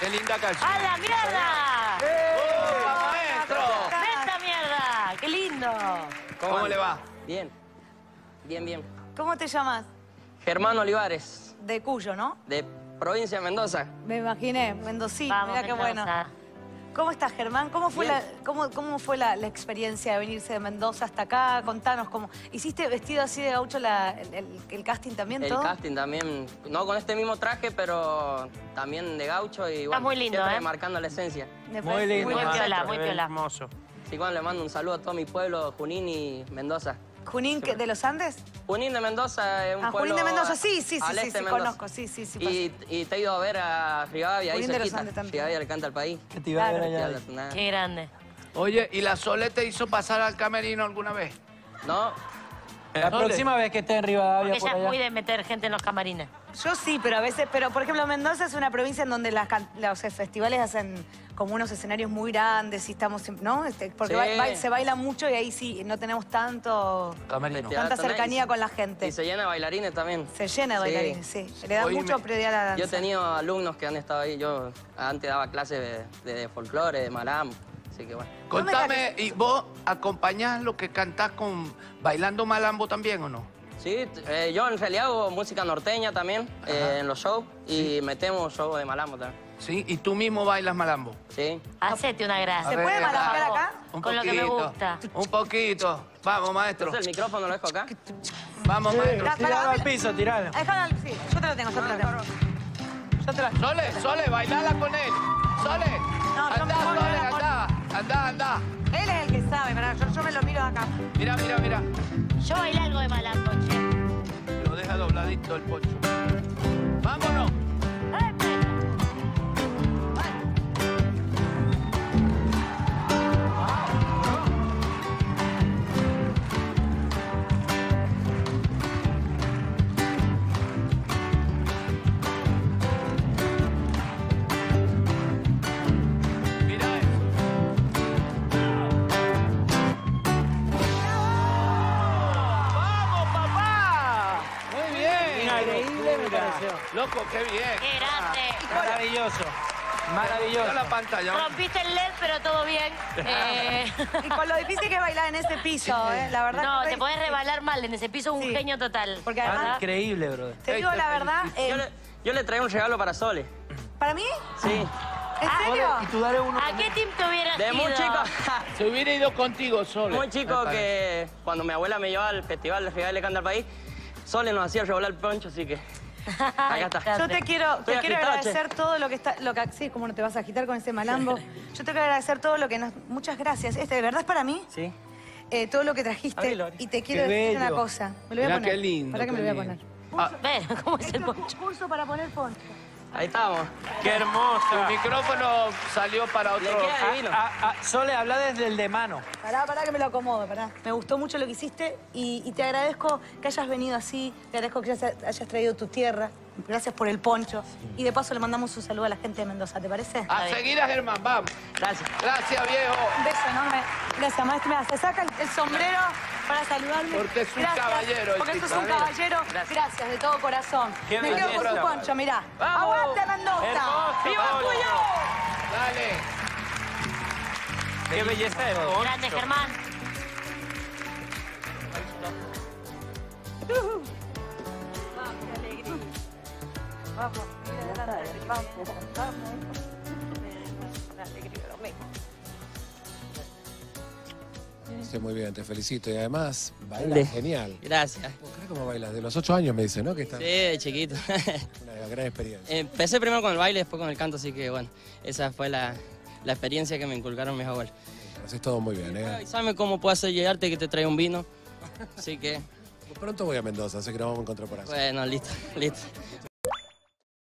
Qué linda canción. ¡A la mierda! ¡Maestro! ¡Esta mierda! ¡Qué lindo! ¿Cómo le va? Bien, bien. ¿Cómo te llamas? Germán Olivares, De Cuyo, ¿no? de provincia de Mendoza. Me imaginé, Mendocino, Vamos, mira qué bueno. Mendoza. ¿Cómo estás, Germán? ¿Cómo fue, Bien. cómo fue la experiencia de venirse de Mendoza hasta acá? Contanos, ¿cómo? ¿Hiciste vestido así de gaucho el casting también, El todo? casting también, no con este mismo traje, pero también de gaucho y bueno, muy lindo, siempre ¿eh? marcando la esencia. Me Muy parece lindo. Muy bien. piola, muy piola. Hermoso. Así que bueno, le mando un saludo a todo mi pueblo, Junín y Mendoza. ¿Junín de los Andes? Junín de Mendoza es un pueblo... Junín de Mendoza, sí, al este de Mendoza. conozco, sí. Y te he ido a ver a Rivadavia, ahí Junín de los cerquita. Andes también. Rivadavia le canta al país. ¿Qué te iba a ver Claro. allá? Qué grande. Oye, ¿y la Sole te hizo pasar al camerino alguna vez? No, La próxima vez que esté en Rivadavia Porque por ella es allá. muy de meter gente en los camarines. Yo sí, pero a veces... Pero, por ejemplo, Mendoza es una provincia en donde los festivales hacen como unos escenarios muy grandes y estamos... ¿No? Porque Sí. se baila mucho y ahí sí no tenemos Camerino. tanta Teatro cercanía Nice. con la gente. Y se llena de bailarines también. Se llena de Sí. bailarines, sí. Le da Oíme, mucho prioridad a la danza. Yo he tenido alumnos que han estado ahí. Yo antes daba clases de folclore, de malambo. Así que bueno. Contame, ¿y vos acompañás lo que cantás con bailando malambo también o no? Sí, yo en realidad hago música norteña también en los shows y metemos shows de malambo también. Sí, y tú mismo bailas malambo. Sí. Hacete una gracia. ¿Se puede malambear acá? Con lo que me gusta. Un poquito. Vamos, maestro. Entonces el micrófono lo dejo acá. Vamos, maestro. Tiralo al piso, tiralo. Déjalo, sí, yo te lo tengo. Yo te lo Sole, bailala con él. Sole, No, yo andá, me voy Sole, a andá. Él es el que sabe, ¿verdad? Yo me lo miro acá. Mira. Yo bailé algo de malambo, che. Lo deja dobladito el pocho. Vámonos. Mira eso. ¡Vamos, papá! Muy bien. Increíble me pareció. Loco, qué bien. Qué grande. Maravilloso. Mira Maravilloso. la pantalla. Rompiste el LED, pero todo bien. Y con lo difícil que es bailar en ese piso, la verdad. No, que te podés rebalar mal. En ese piso un Sí. genio total. Porque Ah, además, increíble, brother. te digo la verdad, Yo le traía un regalo para Sole. ¿para mí? Sí. ¿En serio? Y tú dale uno. ¿A qué team te hubieras De ido? muy chico. Se hubiera ido contigo, Sole. Muy chico que cuando mi abuela me llevaba al festival de Rivadavia le canta al país, Sole nos hacía revolar el poncho, así que acá está. Yo te quiero Estoy agitado, agradecer todo lo que está... sí, como no te vas a agitar con ese malambo. Yo te quiero agradecer todo lo que nos... Muchas gracias. ¿De verdad es para mí? Sí. Todo lo que trajiste. Ábrelo, Ari. Y te quiero Qué decir una bello. cosa. Me lo voy a Mirá poner. qué lindo, Pará que me qué lo voy a lindo. poner. Ve, ¿cómo es el Esto es poncho? un curso para poner poncho. Ahí estamos. Qué hermoso. Tu micrófono salió para Le otro. queda divino. Sole, habla desde el de mano. Pará que me lo acomodo, pará. Me gustó mucho lo que hiciste y te agradezco que hayas venido así, te agradezco que hayas traído tu tierra. Gracias por el poncho. Y de paso le mandamos un saludo a la gente de Mendoza, ¿te parece? A seguir a Germán, vamos. Gracias. Gracias, viejo. Un beso enorme. Gracias, maestro. Mira, se saca el sombrero para saludarme. Porque es un Gracias, caballero el Porque esto es tipo. un caballero. Gracias, de todo corazón. Qué Me quedo con belleza. su poncho, mirá. Vamos. ¡Aguante, Mendoza! Hermoso, ¡Viva el poncho. tuyo! Dale. Qué belleza de poncho. Grande, Germán. Vamos, mira adelante. Vamos. La alegría de los míos. Sí, muy bien, te felicito. Y además, Dale. bailas genial. Gracias. ¿Puedo creer cómo bailas? De los 8 años me dice, ¿no? Que está Sí, de chiquito. una gran experiencia. Empecé primero con el baile, después con el canto, así que bueno, esa fue la experiencia que me inculcaron mis abuelos. Haces todo muy bien, ¿eh? Avísame cómo puedo hacer llegarte que te traiga un vino. Así que, Pronto voy a Mendoza, así que nos vamos a encontrar por allá. bueno, listo.